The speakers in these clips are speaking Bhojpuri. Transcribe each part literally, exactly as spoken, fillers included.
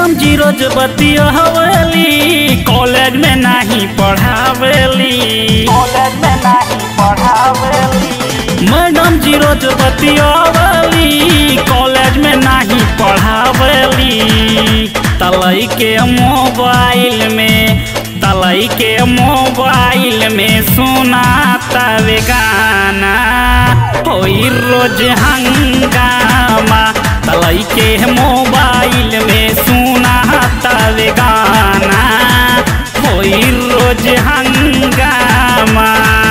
मैडम जी रोज बतियावेली, कॉलेज में नहीं पढ़ावेली। कॉलेज में नहीं पढ़ावेली मैडम जी रोज बतियावेली, कॉलेज में नहीं पढ़ावेली। तलई के मोबाइल में तलई के मोबाइल में सुनाता वे गाना, होई रोज हंगामा। तलई के मोबाइल में सुनाता वे गाना, होई रोज हंगामा।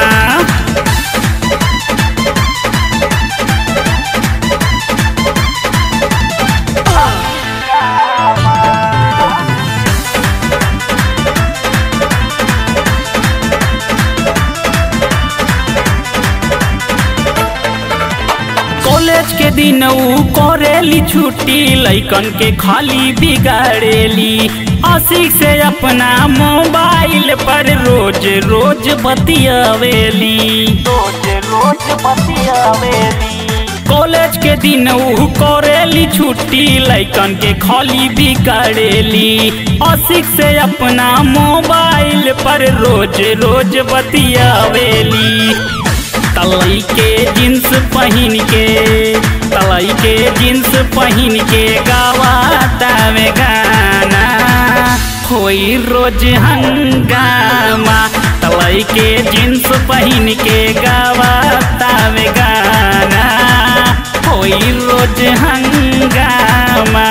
कॉलेज के दिन ऊ करेली छुट्टी, लइकन के खाली बिगाड़ेली। आशिक से अपना मोबाइल पर रोज रोज बतियावेली, रोज रोज बतियावेली। कॉलेज के दिन ऊ करेली छुट्टी, लइकन के खाली बिगाड़ेली। आशिक से अपना मोबाइल पर रोज रोज बतियावेली। तलई के जींस पहन के तलई के जींस पहन के गावाता वे गाना, होई रोज हंगामा। तलई के जींस पहन के गावाता वे गाना, होई रोज हंगामा।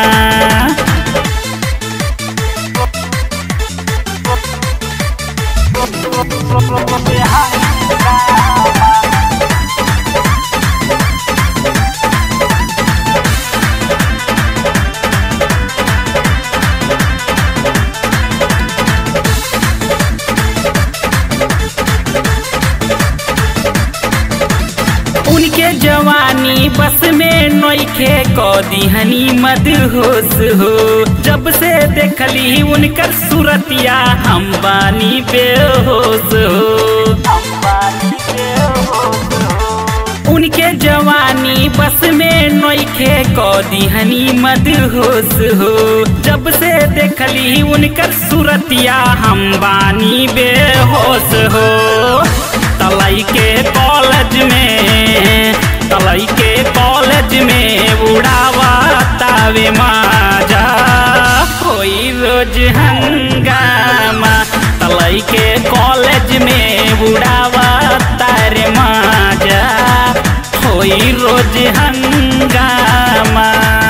उनके जवानी बस में नोखे को दिहनी मदहोश हो। जब से देखली उनकर सूरतिया हम बानी बेहोश हो। उनके जवानी बस में नोखे को दिहनी मदहोश हो। जब से देखली उनकर सूरतिया हम बानी बेहोश हो। तलई के कॉलेज में तलई के कॉलेज में उड़ावाता वे माजा, होई रोज हंगामा। तलई के कॉलेज में उड़ावाता रे माजा, होई रोज हंगामा।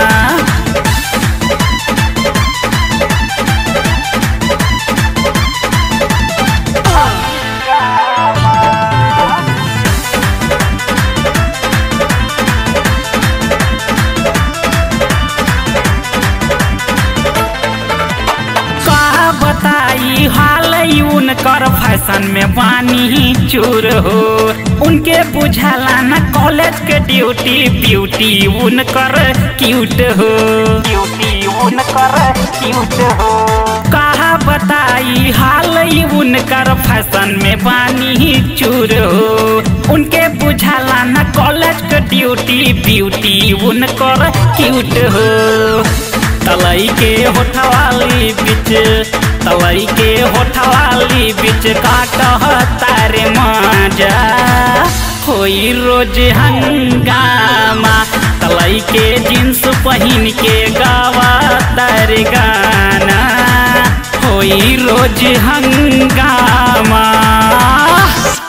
बताई हाल उनकर फैशन में बानी चूर हो। उनके बुझाला न कॉलेज के ड्यूटी, ब्यूटी उनकर क्यूट हो। ब्यूटी उनकर क्यूट हो। कहा बताई हाल उनकर फैशन में बानी चूर हो। उनके बुझाला न कॉलेज के ड्यूटी, ब्यूटी उनकर क्यूट हो। तलई के होठवाली बिच तलई के होठवाली बिच काटता रे माजा, होई रोज हंगामा। तलई के जींस पहन के गावाता रे गाना, होई रोज हंगामा।